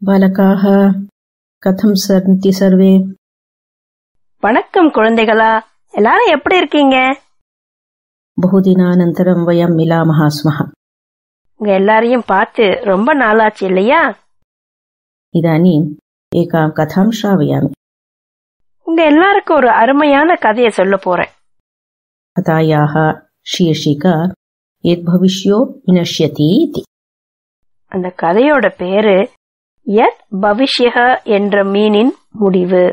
बालकाः कथं सन्ति सर्वे? வணக்கம் குழந்தைகளா, எல்லாரும் எப்படி இருக்கீங்க? बहुदिनानन्तरं वयं मिलामः स्मः. உங்க எல்லாரையும் பார்த்து ரொம்ப நாளாச்சு இல்லையா? इदानीम् एकां कथां श्रावयामि. உங்க எல்லாருக்கும் ஒரு அருமையான கதையை சொல்ல போறேன். कथायाः शीर्षिका यद् भविष्यो विनश्यति इति. அந்த கதையோட பேரு யத் பவிஷ்யஹ என்ற மீனின் முடிவு.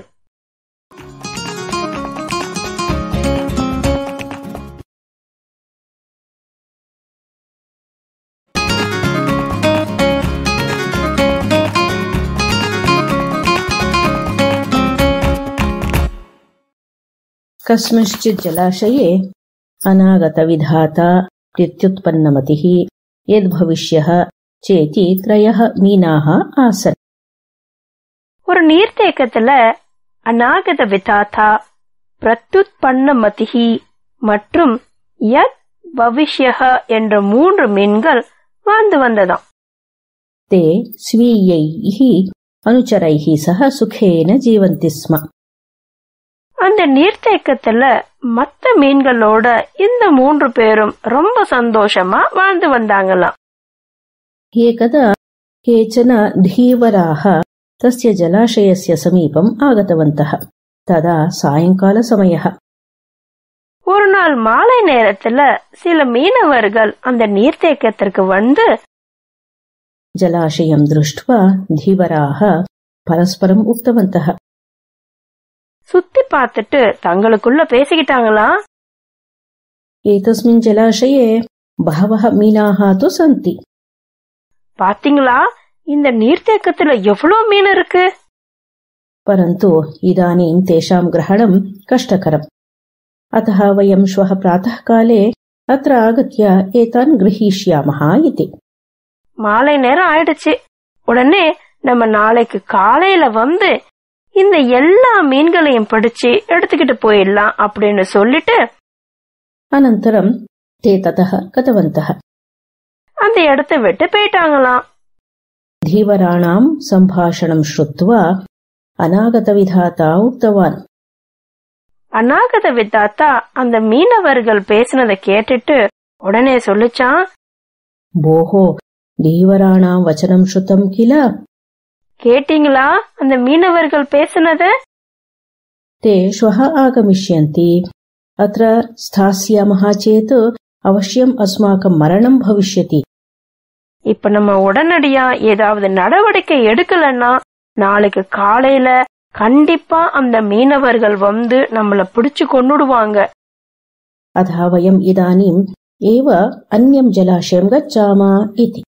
कस्मिंश्चित् जलाशये अनागतविधाता प्रत्युत्पन्नमतिः यद्भविष्यः चेति त्रयः मीनाः आसन्. ஒரு நீர்த்தேக்கத்துல அநாகத விதாதா, பிரத்யுத்பன்னமதிஹி மற்றும் யத் பவிஷ்யஹ என்ற 3 மீன்கள் வாழ்ந்து வந்ததாம். ते स्वीयैः अनुचरैः सह सुखेन जीवन्ति स्म. அந்த நீர்த்தேக்கத்துல மத்த மீன்களோட இந்த 3 பேரும் ரொம்ப சந்தோஷமா வாழ்ந்து வந்தாங்களாம். एकदा केचन धीवराः तस्य जलाशयस्य समीपम् आगतवन्तः. तदा सायंकालसमयः. ஒரு நாள் மாலை நேரத்துல சில மீனவர்கள் அந்த நீர்த்தேக்கத்திற்கு வந்து जलाशयं दृष्ट्वा धीवराः परस्परम् उक्तवन्तः. சுத்தி பார்த்துட்டு தங்களுக்குள்ள பேசிக்கிட்டாங்களா, एतस्मिन् जलाशये बहवः मीनाः तु सन्ति. பாத்தீங்களா இந்த நீர்த்தேக்கத்துல எவ்வளவு மீன் இருக்கு. परन्तु इदानीं तेषां ग्रहणं कष्टकरम्. अतः वयं श्वः प्रातःकाले अत्र आगत्य एतान् गृहीष्यामः इति. மாலை நேரம் ஆயிடுச்சு. உடனே நம்ம நாளைக்கு காலையில வந்து இந்த எல்லா மீன்களையும் பிடிச்சு எடுத்துக்கிட்டு போயிடலாம் அப்படின்னு சொல்லிட்டு अनन्तरं ते ततः गतवन्तः. அந்த இடத்தை விட்டு போயிட்டாங்களாம். धीवराणां सम्भाषणं श्रुत्वा अनागतविधाता उक्तवान्. அநாகத விதாத்தா அந்த மீனவர்கள் பேசினதை கேட்டுட்டு உடனே சொல்லிச்சான், भोः धीवराणां वचनं श्रुतं किल? கேட்டீங்களா அந்த மீனவர்கள் பேசினத? ते श्वः आगमिष्यन्ति. अत्र स्थास्यामः चेत् अवश्यम् अस्माकं मरणं भविष्यति. இப்ப நம்ம உடனடியா ஏதாவது நடவடிக்கை எடுக்கலன்னா நாளைக்கு காலையில கண்டிப்பா அந்த மீனவர்கள் வந்து நம்மள பிடிச்சு கொன்னுடுவாங்க. अतः वयम् इदानीम् एव अन्यं जलाशयं गच्छामः इति.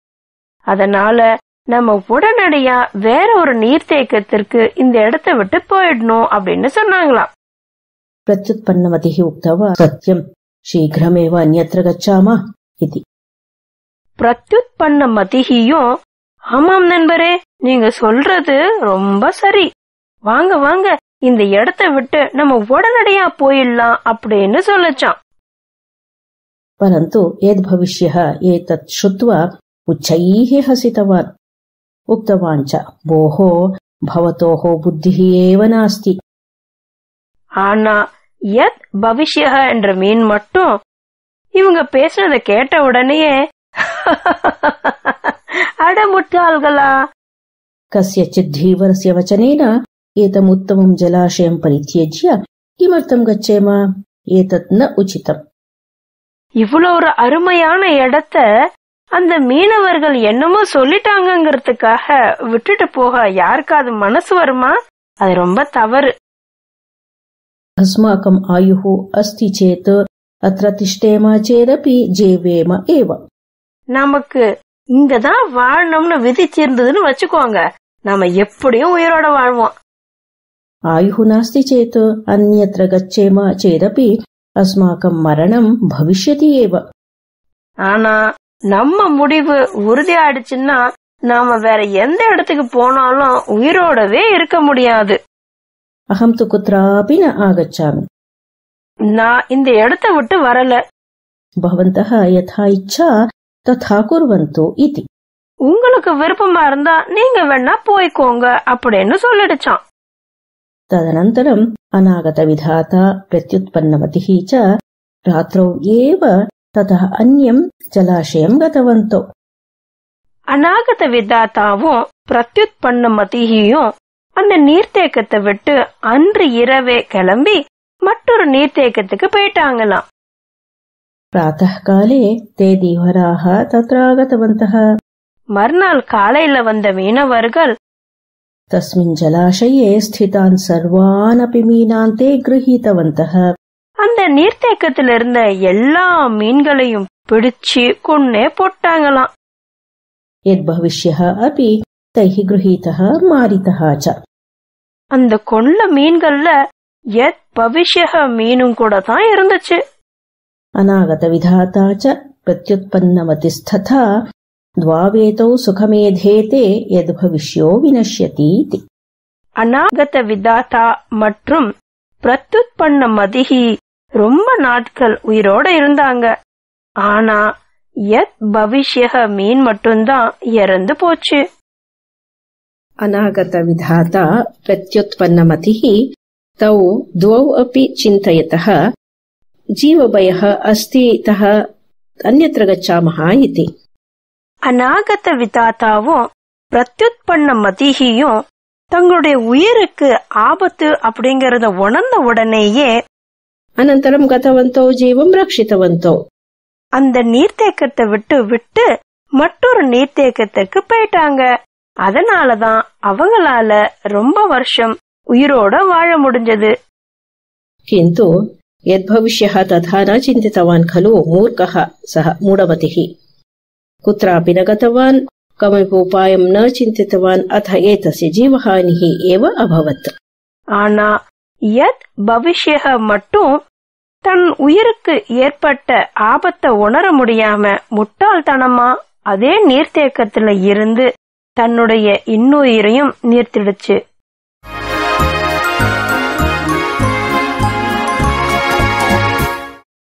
அதனால நம்ம உடனடியா வேற ஒரு நீர்த்தேக்கத்திற்கு இந்த இடத்தை விட்டு போயிடணும் அப்படின்னு சொன்னாங்களாம். प्रत्युत्पन्नमतिः उक्तवा सत्यं शीघ्रमेव अन्यत्र गच्छामः इति. பிரத்யுத்பன்னமதிஹியும், ஆமாம் நண்பரே, நீங்க சொல்றது ரொம்ப சரி, வாங்க வாங்க இந்த இடத்தை விட்டு நம்ம உடனடியா போயிடலாம் அப்படின்னு சொல்லிச்சான். परन्तु यद्भविष्यः एतत् श्रुत्वा उच्चैः हसितवान्. उक्तवान् च, भोः भवतोः बुद्धिः एव नास्ति. ஆனா யத் பவிஷ்யஹ என்ற மீன் மட்டும் இவங்க பேசுனதை கேட்ட உடனேயே அடமுட்டாள்களா, कस्यचित् धीवरस्य वचनेन एतम् उत्तमं जलाशयं परित्यज्य किमर्थं गच्छेम? एतत् न उचितम्. இவ்வளவு ஒரு அருமையான இடத்த அந்த மீனவர்கள் என்னமோ சொல்லிட்டாங்கிறதுக்காக விட்டுட்டு போக யாருக்காவது மனசு வருமா? அது ரொம்ப தவறு. अस्माकम् आयुः अस्ति चेत् अत्र तिष्ठेम चेदपि जीवेम एव. நமக்கு இங்கதான் வாழணும்னு விதிச்சிருந்ததுன்னு வச்சுக்கோங்க, நாம எப்படியும் உயிரோட வாழ்வோம். आयुः नास्ति चेत् अन्यत्र गच्छेम चेदपि अस्माकं मरणं भविष्यति एव. ஆனா நம்ம முடிவு உறுதியாயிடுச்சுன்னா நாம வேற எந்த இடத்துக்கு போனாலும் உயிரோடவே இருக்க முடியாது. अहं तु कुत्रापि न आगच्छामि. நான் இந்த இடத்தை விட்டு வரல. भवन्तः यथा इच्छा तथा कुर्वन्तु इति. உங்களுக்கு விருப்பமா இருந்தா நீங்க வேணா போய்க்கோங்க அப்படின்னு சொல்லிடுச்சான். तदनन्तरम् अनागतविधाता प्रत्युत्पन्नमतिः च रात्रौ एव ततः अन्यं जलाशयं गतवन्तौ. அநாகத விதாத்தாவும் பிரத்யுத்பன்னமதியும் அந்த நீர்த்தேக்கத்தை விட்டு அன்று இரவே கிளம்பி மற்றொரு நீர்த்தேக்கத்துக்கு போயிட்டாங்களாம். प्रातः काले ते धीवराः तत्रागतवन्तः. மறுநாள் காலையில வந்த மீனவர்கள் तस्मिन् जलाशये स्थितान् सर्वान् अपि मीनान् ते गृहीतवन्तः. அந்த நீர்த்தேக்கத்துல இருந்த எல்லா மீன்களையும் பிடிச்சு கொன்னே போட்டாங்களாம். यद्भविष्यः अपि तैः गृहीतः मारितः च. அந்த கொல்ல மீன்கள்ல யத் பவிஷ்யஹ மீனும் கூட தான் இருந்துச்சு. अनागतविधाता च प्रत्युत्पन्नमतिस्तथा द्वावेतौ सुखमेधेते यद्भविष्यो विनश्यतीति. அநாகத விதாத்தா மற்றும் பிரத்யுத்பன்னமதிஹி ரொம்ப நாட்கள் உயிரோட இருந்தாங்க. ஆனா யத் பவிஷ்யஹ மீன் மட்டும்தான் இறந்து போச்சு. अनागतविधाता प्रत्युत्पन्नमतिः तौ द्वौ अपि चिन्तयतः जीवभयः अस्ति तः अन्यत्र गच्छामः इति. அநாகத விதாத்தாவும் பிரத்யுத்பன்னமதிஹியும் தங்களுடைய உயிருக்கு ஆபத்து அப்படிங்கறத உணர்ந்த உடனேயே अनन्तरं गतवन्तौ जीवं रक्षितवन्तौ. அந்த நீர்த்தேக்கத்தை விட்டு மற்றொரு நீர்த்தேக்கத்துக்கு போயிட்டாங்க. அதனாலதான் அவங்களால ரொம்ப வருஷம் உயிரோட வாழ முடிஞ்சது. किन्तु यद्भविष्यः तथा न चिन्तितवान् खलु मूर्खः सः मूढमतिः. कुत्रापि न गतवान्, कमपि उपायं न चिन्तितवान्, अथ एतस्य जीवहानिः एव अभवत्. ஆனா யத் பவிஷ்யஹ மட்டும் தன் உயிருக்கு ஏற்பட்ட ஆபத்தை உணர முடியாம முட்டாள்தனமா அதே நீர்த்தேக்கத்துல இருந்து தன்னுடைய இன்னுயிரையும் நீர்த்திடுச்சு.